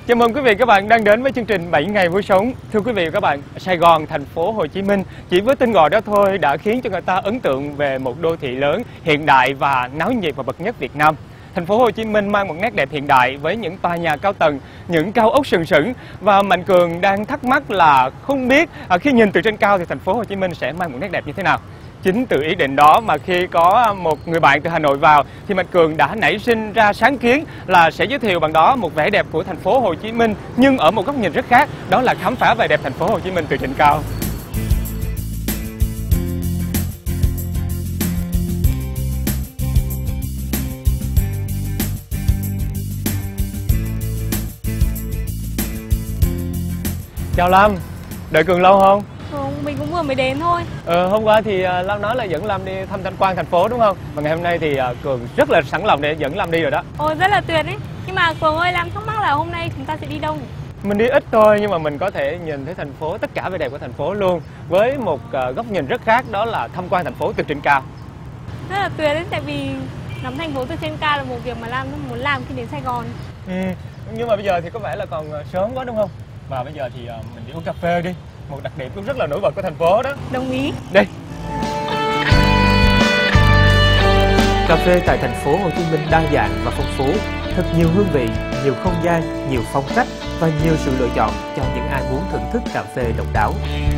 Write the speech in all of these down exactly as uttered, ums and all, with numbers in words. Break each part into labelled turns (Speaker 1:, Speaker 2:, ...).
Speaker 1: Chào mừng quý vị các bạn đang đến với chương trình bảy ngày vui sống. Thưa quý vị và các bạn, Sài Gòn, thành phố Hồ Chí Minh chỉ với tên gọi đó thôi đã khiến cho người ta ấn tượng về một đô thị lớn, hiện đại và náo nhiệt và bậc nhất Việt Nam. Thành phố Hồ Chí Minh mang một nét đẹp hiện đại với những tòa nhà cao tầng, những cao ốc sừng sững, và Mạnh Cường đang thắc mắc là không biết khi nhìn từ trên cao thì thành phố Hồ Chí Minh sẽ mang một nét đẹp như thế nào. Chính từ ý định đó mà khi có một người bạn từ Hà Nội vào thì Mạnh Cường đã nảy sinh ra sáng kiến là sẽ giới thiệu bằng đó một vẻ đẹp của thành phố Hồ Chí Minh, nhưng ở một góc nhìn rất khác, đó là khám phá vẻ đẹp thành phố Hồ Chí Minh từ trên cao. Chào Lam, đợi Cường lâu không?
Speaker 2: Không, mình cũng vừa mới đến thôi.
Speaker 1: Ờ, hôm qua thì uh, Lam nói là dẫn Lam đi thăm tham quan thành phố đúng không? Và ngày hôm nay thì uh, Cường rất là sẵn lòng để dẫn Lam đi rồi đó.
Speaker 2: Ồ, rất là tuyệt ấy. Nhưng mà Cường ơi, Lam thắc mắc là hôm nay chúng ta sẽ đi đâu nhỉ?
Speaker 1: Mình đi ít thôi nhưng mà mình có thể nhìn thấy thành phố, tất cả vẻ đẹp của thành phố luôn, với một uh, góc nhìn rất khác, đó là tham quan thành phố từ trên cao.
Speaker 2: Rất là tuyệt đấy, tại vì ngắm thành phố từ trên cao là một việc mà Lam rất muốn làm khi đến Sài Gòn.
Speaker 1: Ừ, nhưng mà bây giờ thì có vẻ là còn sớm quá đúng không? Và bây giờ thì uh, mình đi uống cà phê đi, một đặc điểm cũng rất là nổi bật của thành phố đó.
Speaker 2: Đồng ý.
Speaker 1: Đi.
Speaker 3: Cà phê tại thành phố Hồ Chí Minh đa dạng và phong phú, thật nhiều hương vị, nhiều không gian, nhiều phong cách và nhiều sự lựa chọn cho những ai muốn thưởng thức cà phê độc đáo.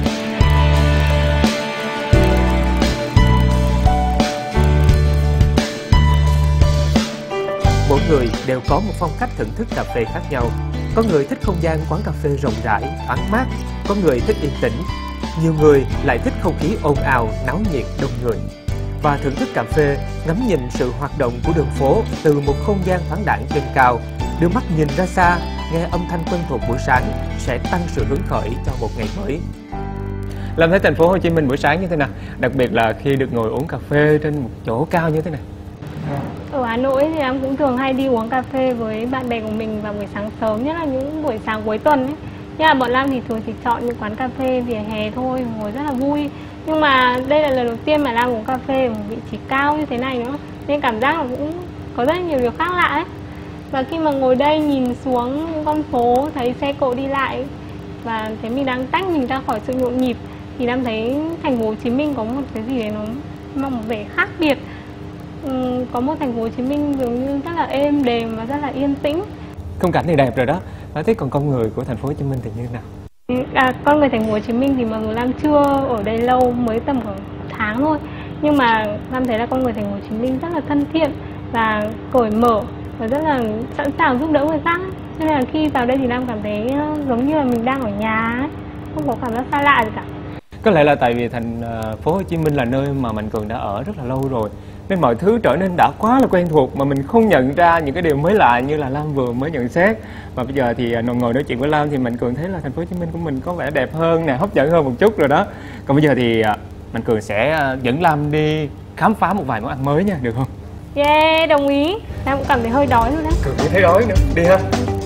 Speaker 3: Mỗi người đều có một phong cách thưởng thức cà phê khác nhau. Có người thích không gian quán cà phê rộng rãi, thoáng mát, có người thích yên tĩnh, nhiều người lại thích không khí ồn ào, náo nhiệt, đông người. Và thưởng thức cà phê, ngắm nhìn sự hoạt động của đường phố từ một không gian thoáng đãng trên cao, đưa mắt nhìn ra xa, nghe âm thanh quen thuộc buổi sáng sẽ tăng sự hứng khởi cho một ngày mới.
Speaker 1: Làm thấy thành phố Hồ Chí Minh buổi sáng như thế nào? Đặc biệt là khi được ngồi uống cà phê trên một chỗ cao như thế này.
Speaker 2: Ở Hà Nội thì em cũng thường hay đi uống cà phê với bạn bè của mình vào buổi sáng sớm, nhất là những buổi sáng cuối tuần ấy. Nhưng mà bọn Lam thì thường chỉ chọn những quán cà phê vỉa hè thôi, ngồi rất là vui. Nhưng mà đây là lần đầu tiên mà Lam uống cà phê ở một vị trí cao như thế này nữa, nên cảm giác là cũng có rất nhiều điều khác lạ ấy. Và khi mà ngồi đây nhìn xuống những con phố, thấy xe cộ đi lại và thấy mình đang tách mình ra khỏi sự nhộn nhịp, thì Lam thấy thành phố Hồ Chí Minh có một cái gì đấy nó mang một vẻ khác biệt. Ừ, có một thành phố Hồ Chí Minh dường như rất là êm đềm và rất là yên tĩnh.
Speaker 1: Khung cảnh thì đẹp rồi đó. Thế còn con người của thành phố Hồ Chí Minh thì như thế nào?
Speaker 2: À, con người thành phố Hồ Chí Minh thì mặc dù Lam chưa ở đây lâu, mới tầm khoảng tháng thôi, nhưng mà Lam thấy là con người thành phố Hồ Chí Minh rất là thân thiện và cởi mở và rất là sẵn sàng giúp đỡ người khác. Cho nên là khi vào đây thì Lam cảm thấy giống như là mình đang ở nhà ấy, không có cảm giác xa lạ gì cả.
Speaker 1: Có lẽ là tại vì thành phố Hồ Chí Minh là nơi mà Mạnh Cường đã ở rất là lâu rồi, nên mọi thứ trở nên đã quá là quen thuộc mà mình không nhận ra những cái điều mới lạ như là Lam vừa mới nhận xét. Và bây giờ thì ngồi nói chuyện với Lam thì Mạnh Cường thấy là thành phố Hồ Chí Minh của mình có vẻ đẹp hơn nè, hấp dẫn hơn một chút rồi đó. Còn bây giờ thì Mạnh Cường sẽ dẫn Lam đi khám phá một vài món ăn mới nha, được không?
Speaker 2: Yeah, đồng ý. Lam cũng cảm thấy hơi đói luôn đấy.
Speaker 1: Cường cũng thấy đói nữa, đi ha.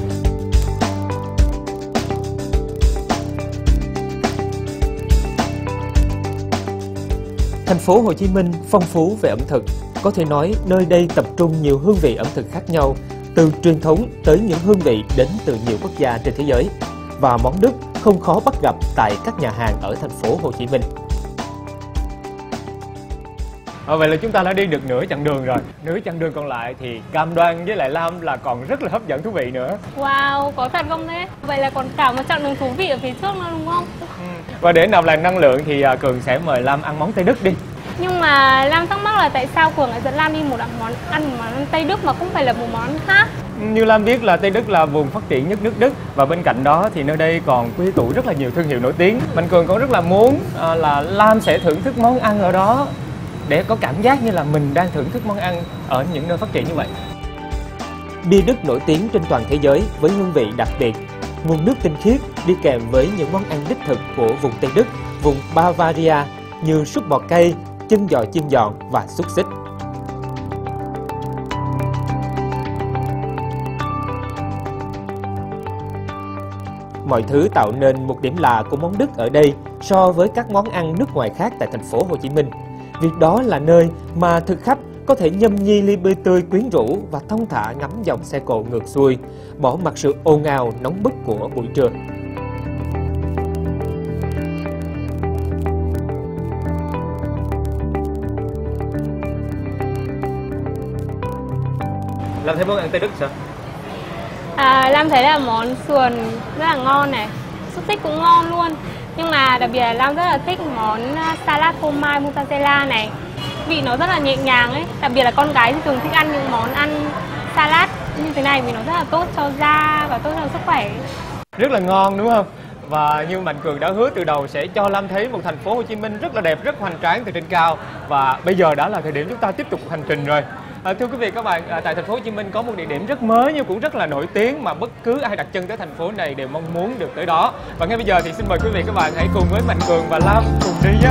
Speaker 3: Thành phố Hồ Chí Minh phong phú về ẩm thực, có thể nói nơi đây tập trung nhiều hương vị ẩm thực khác nhau, từ truyền thống tới những hương vị đến từ nhiều quốc gia trên thế giới. Và món Đức không khó bắt gặp tại các nhà hàng ở thành phố Hồ Chí Minh.
Speaker 1: À, vậy là chúng ta đã đi được nửa chặng đường rồi. Nửa chặng đường còn lại thì cam đoan với lại Lam là còn rất là hấp dẫn thú vị nữa.
Speaker 2: Wow, có thật không thế? Vậy là còn cả một chặng đường thú vị ở phía trước nữa đúng không?
Speaker 1: Ừ. Và để nạp lại năng lượng thì Cường sẽ mời Lam ăn món Tây Đức đi.
Speaker 2: Nhưng mà Lam thắc mắc là tại sao Cường lại dẫn Lam đi một món ăn một món ăn Tây Đức mà không phải là một món ăn khác?
Speaker 1: Như Lam biết là Tây Đức là vùng phát triển nhất nước Đức, và bên cạnh đó thì nơi đây còn quy tụ rất là nhiều thương hiệu nổi tiếng. Mạnh Cường cũng rất là muốn à, là Lam sẽ thưởng thức món ăn ở đó để có cảm giác như là mình đang thưởng thức món ăn ở những nơi phát triển như vậy.
Speaker 3: Bia Đức nổi tiếng trên toàn thế giới với hương vị đặc biệt, nguồn nước tinh khiết đi kèm với những món ăn đích thực của vùng Tây Đức, vùng Bavaria như súp bò cay, chân giò chiên giòn và xúc xích. Mọi thứ tạo nên một điểm lạ của món Đức ở đây so với các món ăn nước ngoài khác tại thành phố Hồ Chí Minh. Việc đó là nơi mà thực khách có thể nhâm nhi ly bia tươi quyến rũ và thong thả ngắm dòng xe cộ ngược xuôi, bỏ mặc sự ồn ào nóng bức của buổi trưa.
Speaker 1: Làm thấy món ăn Tây Đức sao?
Speaker 2: À, Lam thấy là món sườn rất là ngon này, xúc xích cũng ngon luôn. Nhưng mà đặc biệt là Lam rất là thích món salad phô mai mozzarella này. Vị nó rất là nhẹ nhàng ấy, đặc biệt là con gái thì thường thích ăn những món ăn salad như thế này vì nó rất là tốt cho da và tốt cho sức khỏe.
Speaker 1: Rất là ngon đúng không? Và như Mạnh Cường đã hứa từ đầu sẽ cho Lam thấy một thành phố Hồ Chí Minh rất là đẹp, rất hoành tráng từ trên cao. Và bây giờ đã là thời điểm chúng ta tiếp tục hành trình rồi. À, thưa quý vị các bạn, à, tại thành phố Hồ Chí Minh có một địa điểm rất mới nhưng cũng rất là nổi tiếng mà bất cứ ai đặt chân tới thành phố này đều mong muốn được tới đó. Và ngay bây giờ thì xin mời quý vị các bạn hãy cùng với Mạnh Cường và Lam cùng đi nhé.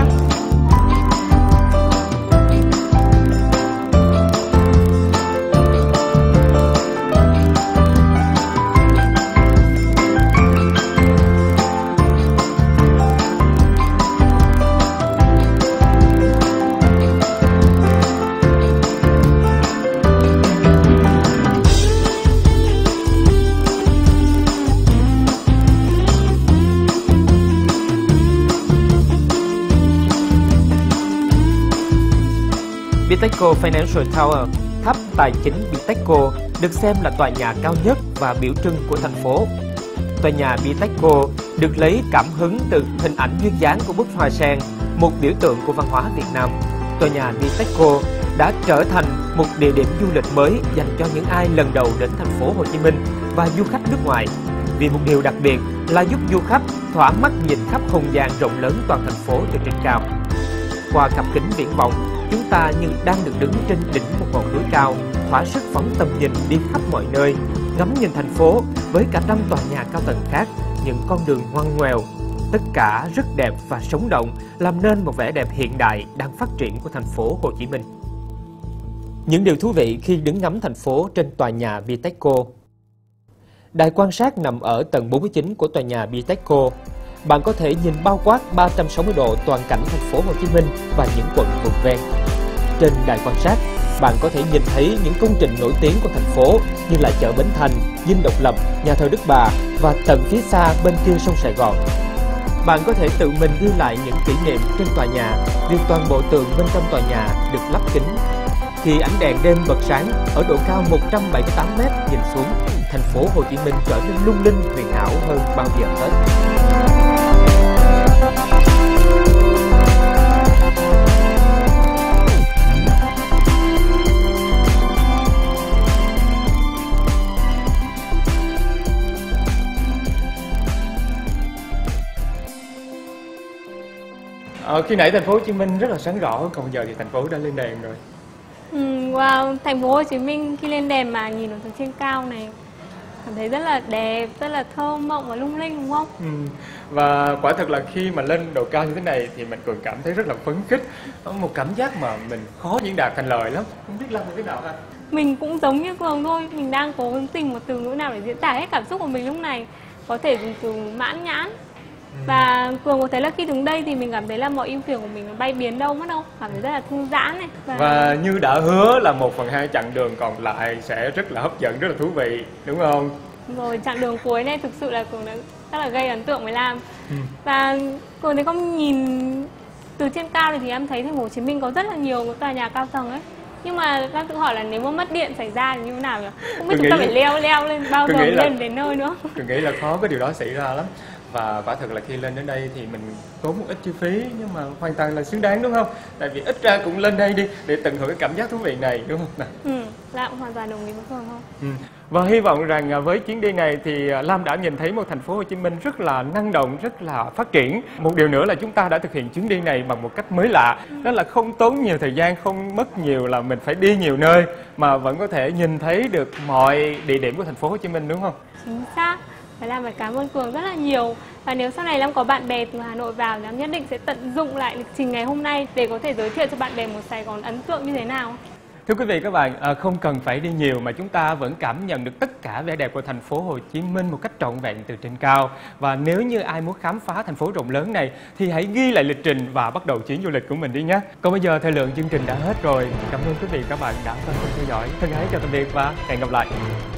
Speaker 3: Bitexco Financial Tower, tháp tài chính Bitexco, được xem là tòa nhà cao nhất và biểu trưng của thành phố. Tòa nhà Bitexco được lấy cảm hứng từ hình ảnh duyên dáng của bức hoa sen, một biểu tượng của văn hóa Việt Nam. Tòa nhà Bitexco đã trở thành một địa điểm du lịch mới dành cho những ai lần đầu đến thành phố Hồ Chí Minh và du khách nước ngoài. Vì một điều đặc biệt là giúp du khách thỏa mắt nhìn khắp không gian rộng lớn toàn thành phố từ trên cao. Qua cặp kính viễn vọng, chúng ta như đang được đứng trên đỉnh một ngọn núi cao, thỏa sức phóng tầm nhìn đi khắp mọi nơi, ngắm nhìn thành phố với cả năm tòa nhà cao tầng khác, những con đường ngoằn ngoèo, tất cả rất đẹp và sống động, làm nên một vẻ đẹp hiện đại đang phát triển của thành phố Hồ Chí Minh. Những điều thú vị khi đứng ngắm thành phố trên tòa nhà Bitexco. Đài quan sát nằm ở tầng bốn mươi chín của tòa nhà Bitexco. Bạn có thể nhìn bao quát ba trăm sáu mươi độ toàn cảnh thành phố Hồ Chí Minh và những quận vùng ven. Trên đài quan sát, bạn có thể nhìn thấy những công trình nổi tiếng của thành phố như là chợ Bến Thành, Dinh Độc Lập, nhà thờ Đức Bà và tận phía xa bên kia sông Sài Gòn. Bạn có thể tự mình ghi lại những kỷ niệm trên tòa nhà vì toàn bộ tường bên trong tòa nhà được lắp kính. Khi ánh đèn đêm bật sáng ở độ cao một trăm bảy mươi tám mét nhìn xuống, thành phố Hồ Chí Minh trở nên lung linh huyền ảo hơn bao giờ hết.
Speaker 1: Ờ, khi nãy thành phố Hồ Chí Minh rất là sáng rõ, còn giờ thì thành phố đã lên đèn rồi.
Speaker 2: Ừ, wow, thành phố Hồ Chí Minh khi lên đèn mà nhìn ở từ trên cao này cảm thấy rất là đẹp, rất là thơ mộng và lung linh đúng không?
Speaker 1: Ừ. Và quả thật là khi mà lên độ cao như thế này thì mình còn cảm thấy rất là phấn khích, có một cảm giác mà mình khó diễn đạt thành lời lắm. Không biết làm thế nào ha?
Speaker 2: Mình cũng giống như Cường thôi, mình đang cố tìm một từ ngữ nào để diễn tả hết cảm xúc của mình lúc này. Có thể dùng từ mãn nhãn. Và Cường có thấy là khi đứng đây thì mình cảm thấy là mọi ưu phiền của mình nó bay biến đâu mất đâu, cảm thấy rất là thư giãn này.
Speaker 1: Và... và như đã hứa là một phần hai chặng đường còn lại sẽ rất là hấp dẫn, rất là thú vị, đúng không?
Speaker 2: Rồi chặng đường cuối này thực sự là Cường đã rất là gây ấn tượng với Lam.
Speaker 1: Ừ.
Speaker 2: Và Cường thấy không nhìn từ trên cao này thì em thấy thành phố Hồ Chí Minh có rất là nhiều tòa nhà cao tầng ấy. Nhưng mà Lam tự hỏi là nếu mà mất điện xảy ra thì như thế nào nhỉ? Không biết chúng ta phải leo leo lên bao giờ lên là... đến nơi nữa.
Speaker 1: Tôi nghĩ là khó có điều đó xảy ra lắm. Và quả thực là khi lên đến đây thì mình tốn một ít chi phí nhưng mà hoàn toàn là xứng đáng đúng không? Tại vì ít ra cũng lên đây đi để tận hưởng cái cảm giác thú vị này đúng không nào?
Speaker 2: Ừ, Lam cũng hoàn toàn đồng ý với Cường không?
Speaker 1: Ừ. Và hy vọng rằng với chuyến đi này thì Lam đã nhìn thấy một thành phố Hồ Chí Minh rất là năng động, rất là phát triển. Một điều nữa là chúng ta đã thực hiện chuyến đi này bằng một cách mới lạ, ừ. Đó là không tốn nhiều thời gian, không mất nhiều là mình phải đi nhiều nơi mà vẫn có thể nhìn thấy được mọi địa điểm của thành phố Hồ Chí Minh đúng không?
Speaker 2: Chính xác. Và Lam phải cảm ơn Cường rất là nhiều. Và nếu sau này Lam có bạn bè từ Hà Nội vào, Lam nhất định sẽ tận dụng lại lịch trình ngày hôm nay để có thể giới thiệu cho bạn bè một Sài Gòn ấn tượng như thế nào.
Speaker 1: Thưa quý vị các bạn, à, không cần phải đi nhiều mà chúng ta vẫn cảm nhận được tất cả vẻ đẹp của thành phố Hồ Chí Minh một cách trọn vẹn từ trên cao. Và nếu như ai muốn khám phá thành phố rộng lớn này thì hãy ghi lại lịch trình và bắt đầu chuyến du lịch của mình đi nhé. Còn bây giờ thời lượng chương trình đã hết rồi. Cảm ơn quý vị các bạn đã quan tâm theo dõi. Thân ái chào tạm biệt và hẹn gặp lại.